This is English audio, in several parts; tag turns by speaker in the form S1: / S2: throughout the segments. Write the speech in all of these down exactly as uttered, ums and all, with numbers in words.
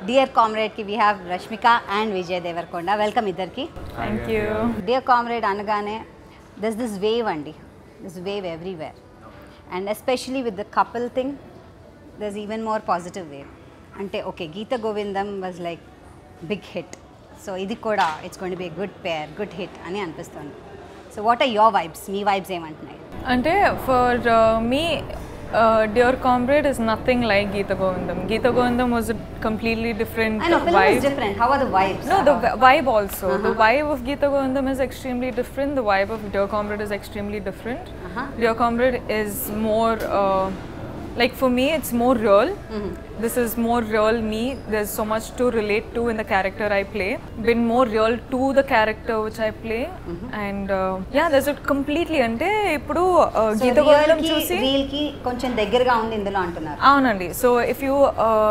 S1: Dear Comrade ki we have Rashmika and Vijay Devarkonda. Welcome iddarki.
S2: Thank you.
S1: Dear Comrade anagane there's this wave andi. This wave everywhere. And especially with the couple thing, there's even more positive wave. Ante okay, Geeta Govindam was like big hit. So idi koda it's going to be a good pair, good hit ani anipistundi. So what are your vibes? Me vibes em antunayi?
S2: Ante for uh, me Uh, Dear Comrade is nothing like Geeta Govindam. Geeta Govindam was a completely different
S1: I know, film
S2: vibe.
S1: is different. How are the vibes?
S2: No, the vibe also.
S1: Uh-huh.
S2: The vibe of Geeta Govindam is extremely different. The vibe of Dear Comrade is extremely different.
S1: Uh-huh.
S2: Dear Comrade is more, uh, like for me, it's more real.
S1: Mm-hmm.
S2: This is more real me. There's so much to relate to in the character I play. Been more real to the character which I play. Mm-hmm. And uh, yeah, there's a completely ante ippudu uh, Geeta Govindam chusi
S1: real ki koncham దగ్గరగా ఉంది ఇందులో అంటున్నారు.
S2: అవునండి. So if you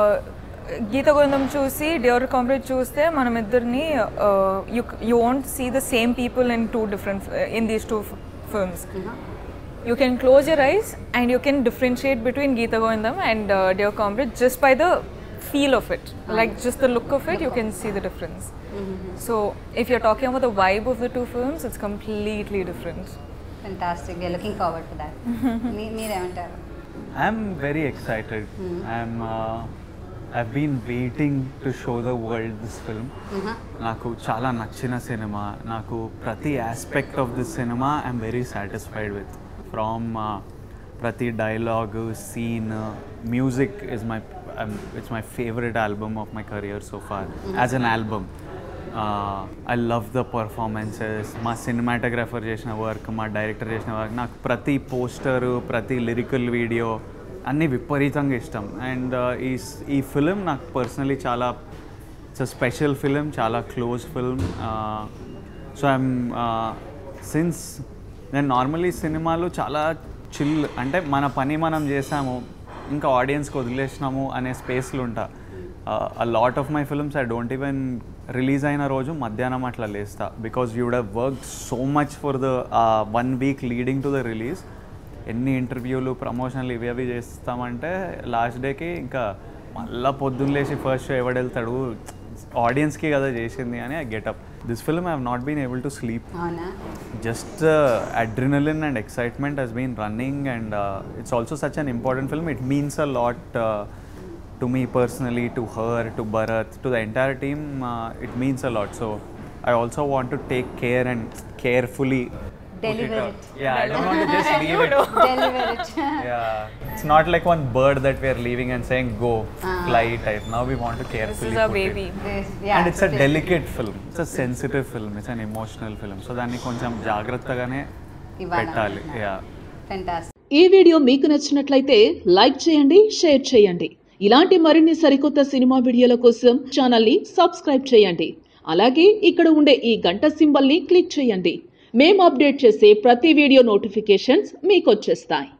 S2: Geetha Govindam చూసి dear comrade చూస్తే మనం ఇద్దరిని you you won't see the same people in two different in these two films. You can close your eyes and you can differentiate between Geeta Govindam and uh, Dear Comrade just by the feel of it. Uh-huh. Like just the look of it, look you can see the difference. Mm-hmm. So if you're talking about the vibe of the two films, it's completely different.
S1: Fantastic. We are looking forward to that. Meer emantaru?
S3: I'm very excited. Mm-hmm. I'm uh, I've been waiting to show the world this film. Naku chala nachina cinema. Naku prati aspect of this cinema I'm very satisfied with. From uh, prati dialogue, scene, uh, music is my um, it's my favorite album of my career so far. Mm-hmm. As an album, uh, I love the performances. My cinematographer chesina work, my director chesina work. Naku prati poster, prati lyrical video, anni viparitanga ishtam. And uh, is ee film naku personally chala it's a special film, chala close film. Uh, so I'm uh, since నేను normally సినిమాలో చాలా chill అంటే మన పని మనం చేసాము ఇంకా ఆడియన్స్కి వదిలేసినాము అనే స్పేస్లో ఉంటా. A lot of my films I don't even release అయిన రోజు మధ్యాహ్నం అట్లా లేస్తా because you would have worked so much for the one week leading to the release. ఎన్ని ఇంటర్వ్యూలు ప్రమోషన్లు ఇవి అవి చేస్తామంటే లాస్ట్ డేకి ఇంకా మళ్ళీ పొద్దున్న లేచి ఫస్ట్ షో ఎవడెళ్తాడు ఆడియన్స్కి కదా చేసింది అని I get up. This film I have not been able to sleep. Just adrenaline and excitement he's been running and it's also such an important film. It means a lot to me personally, to her, to Bharat, to the entire team. It means a lot. So I also want to take care and carefully
S1: deliver it.
S3: Yeah, I don't want to just leave it.
S1: Deliver it.
S3: Yeah, it's not like one bird that we are leaving and saying go uh-huh. fly type. Now we want to carefully.
S2: This is our baby.
S1: This, yeah,
S3: and it's a delicate film. It's a sensitive film. It's an emotional film. So danni koncham jagrattagane pettali. Yeah.
S1: Fantastic.
S4: ఈ video మీకు నచ్చినట్లయితే like చేయండి, share చేయండి. ఇలాంటి మరిన్ని సరికొత్త cinema వీడియోల కోసం ఛానల్ ని సబ్స్క్రైబ్ చేయండి. అలాగే ఇక్కడ ఉండే ఈ గంట సింబల్ ని క్లిక్ చేయండి. మేము అప్డేట్ చేసే ప్రతి వీడియో నోటిఫికేషన్స్ మీకు వచ్చేస్తాయి.